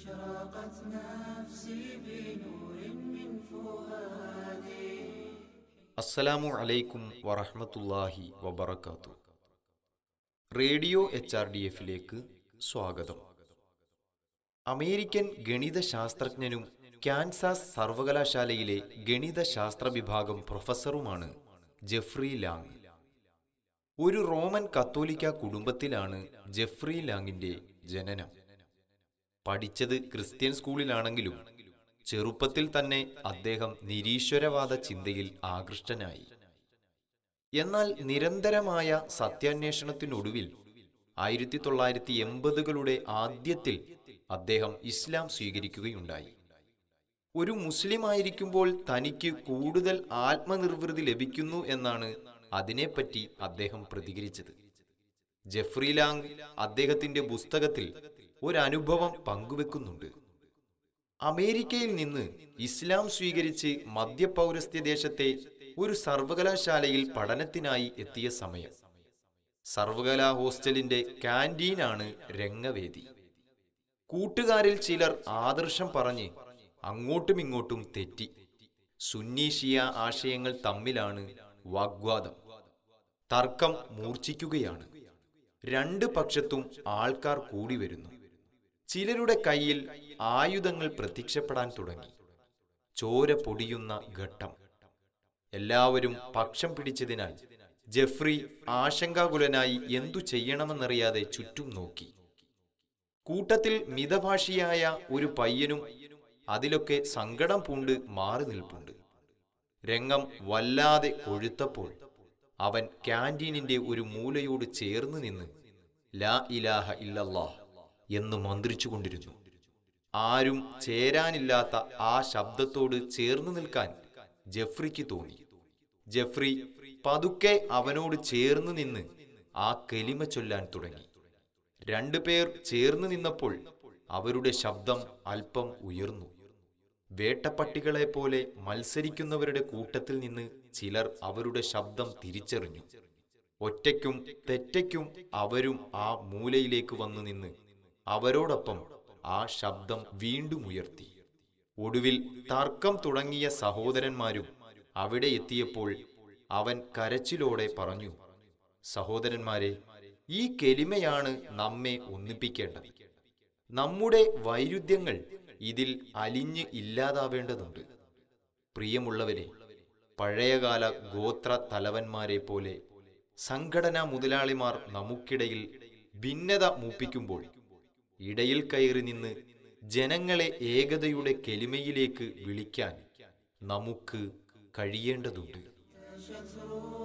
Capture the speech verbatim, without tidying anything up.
أشرقت نفسي بنور من فؤادي. അസ്സലാമു അലൈക്കും വറഹ്മത്തുള്ളാഹി വബറകാതുഹു. റേഡിയോ എച്ച് ആർ ഡി എഫിലേക്ക് സ്വാഗതം. അമേരിക്കൻ ഗണിതശാസ്ത്രജ്ഞനും കാൻസാസ് സർവകലാശാലയിലെ ഗണിതശാസ്ത്ര വിഭാഗം പ്രൊഫസറുമാണ് ജെഫ്രി ലാങ്. ഒരു റോമൻ കത്തോലിക്ക കുടുംബത്തിലാണ് ജെഫ്രി ലാങ്ങിന്റെ ജനനം. പഠിച്ചത് ക്രിസ്ത്യൻ സ്കൂളിലാണെങ്കിലും ചെറുപ്പത്തിൽ തന്നെ അദ്ദേഹം നിരീശ്വരവാദ ചിന്തയിൽ ആകൃഷ്ടനായി. എന്നാൽ നിരന്തരമായ സത്യാന്വേഷണത്തിനൊടുവിൽ ആയിരത്തി തൊള്ളായിരത്തി എൺപതുകളുടെ ആദ്യത്തിൽ അദ്ദേഹം ഇസ്ലാം സ്വീകരിക്കുകയുണ്ടായി. ഒരു മുസ്ലിമായിരിക്കുമ്പോൾ തനിക്ക് കൂടുതൽ ആത്മനിർവൃതി ലഭിക്കുന്നു എന്നാണ് അതിനെപ്പറ്റി അദ്ദേഹം പ്രതികരിച്ചത്. ജെഫ്രി ലാങ് അദ്ദേഹത്തിന്റെ പുസ്തകത്തിൽ ഒരനുഭവം പങ്കുവെക്കുന്നുണ്ട്. അമേരിക്കയിൽ നിന്ന് ഇസ്ലാം സ്വീകരിച്ച് മധ്യപൗരസ്ത്യ ദേശത്തെ ഒരു സർവകലാശാലയിൽ പഠനത്തിനായി എത്തിയ സമയം സർവകലാ ഹോസ്റ്റലിന്റെ കാന്റീനാണ് രംഗവേദി. കൂട്ടുകാരിൽ ചിലർ ആദർശം പറഞ്ഞ് അങ്ങോട്ടും ഇങ്ങോട്ടും തെറ്റി. സുന്നി ഷിയ ആശയങ്ങൾ തമ്മിലാണ് വാഗ്വാദം. തർക്കം മൂർച്ഛിക്കുകയാണ്. രണ്ട് പക്ഷത്തും ആൾക്കാർ കൂടി വരുന്നു. ചിലരുടെ കയ്യിൽ ആയുധങ്ങൾ പ്രത്യക്ഷപ്പെടാൻ തുടങ്ങി. ചോര പൊടിയുന്ന ഘട്ടം. എല്ലാവരും പക്ഷം പിടിച്ചതിനാൽ ജെഫ്രി ആശങ്കാകുലനായി എന്തു ചെയ്യണമെന്നറിയാതെ ചുറ്റും നോക്കി. കൂട്ടത്തിൽ മിതഭാഷിയായ ഒരു പയ്യനും അതിലൊക്കെ സങ്കടം പൂണ്ട് മാറി നിൽപ്പുണ്ട്. രംഗം വല്ലാതെ കൊഴുത്തപ്പോൾ അവൻ ക്യാന്റീനിന്റെ ഒരു മൂലയോട് ചേർന്ന് നിന്ന് ലാ ഇലാഹ ഇല്ലല്ലാഹ് എന്ന് മന്ത്രിച്ചുകൊണ്ടിരുന്നു. ആരും ചേരാനില്ലാത്ത ആ ശബ്ദത്തോട് ചേർന്ന് നിൽക്കാൻ ജെഫ്രിക്ക് തോന്നി. ജെഫ്രി പതുക്കെ അവനോട് ചേർന്ന് നിന്ന് ആ കലിമ ചൊല്ലാൻ തുടങ്ങി. രണ്ടുപേർ ചേർന്ന് നിന്നപ്പോൾ അവരുടെ ശബ്ദം അല്പം ഉയർന്നു. വേട്ടപ്പട്ടികളെ പോലെ മത്സരിക്കുന്നവരുടെ കൂട്ടത്തിൽ നിന്ന് ചിലർ അവരുടെ ശബ്ദം തിരിച്ചറിഞ്ഞു. ഒറ്റയ്ക്കും തെറ്റയ്ക്കും അവരും ആ മൂലയിലേക്ക് വന്നു നിന്ന് അവരോടൊപ്പം ആ ശബ്ദം വീണ്ടും ഉയർത്തി. ഒടുവിൽ തർക്കം തുടങ്ങിയ സഹോദരന്മാരും അവിടെ എത്തിയപ്പോൾ അവൻ കരച്ചിലോടെ പറഞ്ഞു, സഹോദരന്മാരെ, ഈ കെലിമയാണ് നമ്മെ ഒന്നിപ്പിക്കേണ്ടത്. നമ്മുടെ വൈരുദ്ധ്യങ്ങൾ ഇതിൽ അലിഞ്ഞ് ഇല്ലാതാവേണ്ടതുണ്ട്. പ്രിയമുള്ളവരെ, പഴയകാല ഗോത്ര തലവന്മാരെ പോലെ സംഘടനാ മുതലാളിമാർ നമുക്കിടയിൽ ഭിന്നത മൂപ്പിക്കുമ്പോൾ ഇടയിൽ കയറി നിന്ന് ജനങ്ങളെ ഏകതയുടെ കെലിമയിലേക്ക് വിളിക്കാൻ നമുക്ക് കഴിയേണ്ടതുണ്ട്.